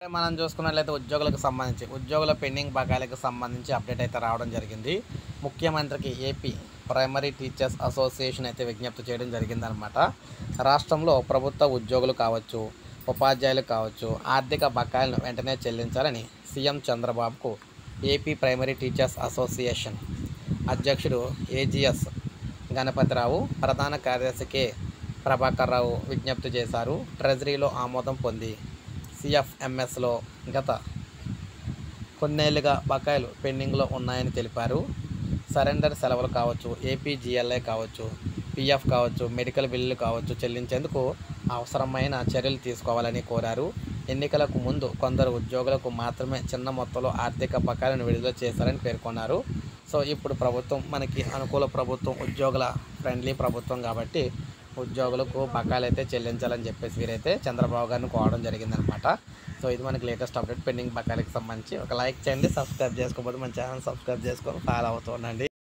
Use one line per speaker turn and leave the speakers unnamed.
మనం చూసుకున్నట్లయితే ఉద్యోగుల పెండింగ్ బకాయిలకు సంబంధించి అప్డేట్ అయితే రావడం జరిగింది. ముఖ్యమంత్రికి ఏపీ ప్రైమరీ టీచర్స్ అసోసియేషన్ అయితే విజ్ఞప్తి చేయడం జరిగిందనమాట. రాష్ట్రంలో ప్రభుత్వ ఉద్యోగులు కావచ్చు, ఉపాధ్యాయులు కావచ్చు, ఆర్థిక బకాయిలను వెంటనే చెల్లించాలని సీఎం చంద్రబాబుకు ఏపీ ప్రైమరీ టీచర్స్ అసోసియేషన్ అధ్యక్షుడు ఏజీఎస్ గణపతిరావు, ప్రధాన కార్యదర్శి కె ప్రభాకర్ రావు విజ్ఞప్తి చేశారు. ట్రెజరీలో ఆమోదం పొంది సిఎఫ్ఎంఎస్లో గత కొన్నేళ్లుగా బకాయిలు పెండింగ్లో ఉన్నాయని తెలిపారు. సరెండర్ సెలవులు కావచ్చు, ఏపీజీఎల్ఐ కావచ్చు, పీఎఫ్ కావచ్చు, మెడికల్ బిల్లులు కావచ్చు చెల్లించేందుకు అవసరమైన చర్యలు తీసుకోవాలని కోరారు. ఎన్నికలకు ముందు కొందరు ఉద్యోగులకు మాత్రమే చిన్న మొత్తంలో ఆర్థిక బకాయిలను విడుదల చేశారని పేర్కొన్నారు. సో ఇప్పుడు ప్రభుత్వం మనకి అనుకూల ప్రభుత్వం, ఉద్యోగుల ఫ్రెండ్లీ ప్రభుత్వం కాబట్టి ఉద్యోగులకు బకాయిలు అయితే చెల్లించాలని చెప్పేసి వీరైతే చంద్రబాబు గారిని కోవడం జరిగిందనమాట. సో ఇది మనకి లేటెస్ట్ అప్డేట్ పెండింగ్ బకాయిలకు సంబంధించి. ఒక లైక్ చేయండి, సబ్స్క్రైబ్ చేసుకోకపోతే మన ఛానల్ సబ్స్క్రైబ్ చేసుకొని ఫాలో అవుతూ ఉండండి.